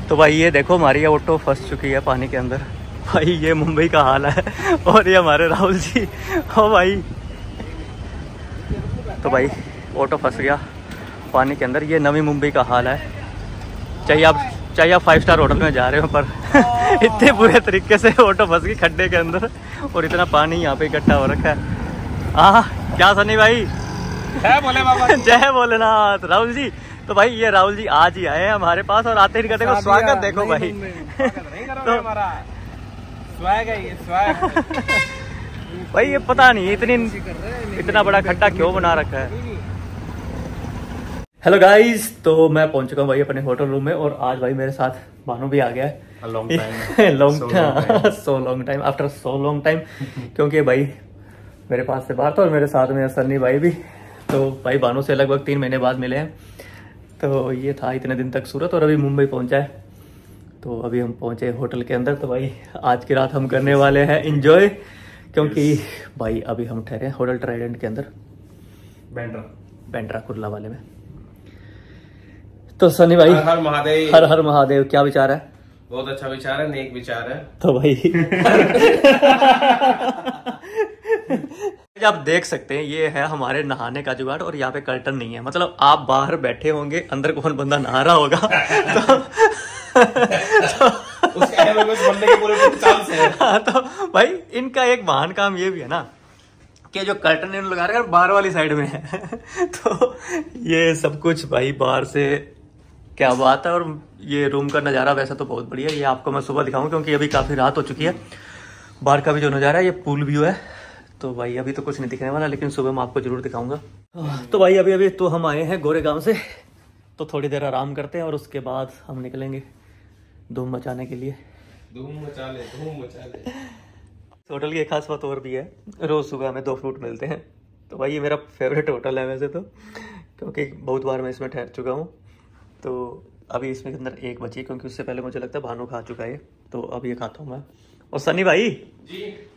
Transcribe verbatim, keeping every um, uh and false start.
तो भाई ये देखो हमारी ये ऑटो फंस चुकी है पानी के अंदर। भाई ये मुंबई का हाल है और ये हमारे राहुल जी। ओ भाई, तो भाई ऑटो फंस गया पानी के अंदर। ये नवी मुंबई का हाल है। चाहिए आप चाहिए आप फाइव स्टार होटल में जा रहे हो पर इतने बुरे तरीके से ऑटो फंस गई खड्डे के अंदर और इतना पानी यहाँ पे इकट्ठा हो रखा है। हाँ क्या सनी भाई, जय भोले बाबा, जय भोलेनाथ। राहुल जी, तो भाई ये राहुल जी आज ही आए हैं हमारे पास और आते ही कहते हैं स्वागत देखो भाई। तो हमारा स्वैग है ये, स्वैग। भाई ये पता नहीं इतनी इतना बड़ा खड्डा क्यों बना रखा है। हेलो गाइस, तो मैं पहुंच चुका हूँ भाई अपने होटल रूम में और आज भाई मेरे साथ भानु भी आ गया है। Long time long time so long time after so long time, क्योंकि भाई मेरे पास से बाहर था और मेरे साथ में सन्नी भाई भी। तो भाई भानु से लगभग तीन महीने बाद मिले हैं। तो ये था इतने दिन तक सूरत और अभी मुंबई पहुंचा है। तो अभी हम पहुंचे होटल के अंदर। तो भाई आज की रात हम करने वाले हैं एंजॉय, क्योंकि भाई अभी हम ठहरे हैं होटल ट्राइडेंट के अंदर, बैंड्रा बैंड्रा कुर्ला वाले में। तो सनी भाई, हर हर महादेव, हर हर महादेव। क्या विचार है? बहुत अच्छा विचार है, नेक विचार है। तो भाई आप देख सकते हैं ये है हमारे नहाने का जुगाड़ और यहाँ पे कर्टन नहीं है। मतलब आप बाहर बैठे होंगे, अंदर कौन बंदा नहा रहा होगा। तो, तो, बनने के पूरे चांस है। हाँ, तो भाई इनका एक महान काम ये भी है ना कि जो कर्टन इन्होंने लगा रखा है बाहर वाली साइड में है। तो ये सब कुछ भाई बाहर से क्या बात है। और ये रूम का नज़ारा वैसा तो बहुत बढ़िया है। ये आपको मैं सुबह दिखाऊं क्योंकि अभी काफ़ी रात हो चुकी है। बाहर का भी जो नज़ारा है ये पूल व्यू है। तो भाई अभी तो कुछ नहीं दिखने वाला, लेकिन सुबह मैं आपको जरूर दिखाऊंगा। तो भाई अभी अभी तो हम आए हैं गोरेगांव से, तो थोड़ी देर आराम करते हैं और उसके बाद हम निकलेंगे धूम मचाने के लिए। धूम मचा ले, धूम मचा ले। होटल की एक खास बात और भी है, रोज़ सुबह हमें दो फ्रूट मिलते हैं। तो भाई ये मेरा फेवरेट होटल है वैसे तो, क्योंकि बहुत बार मैं इसमें ठहर चुका हूँ। तो अभी इसमें के अंदर एक बची है, क्योंकि उससे पहले मुझे लगता है भानु खा चुका है। तो अब ये खाता हूँ मैं। और सनी भाई जी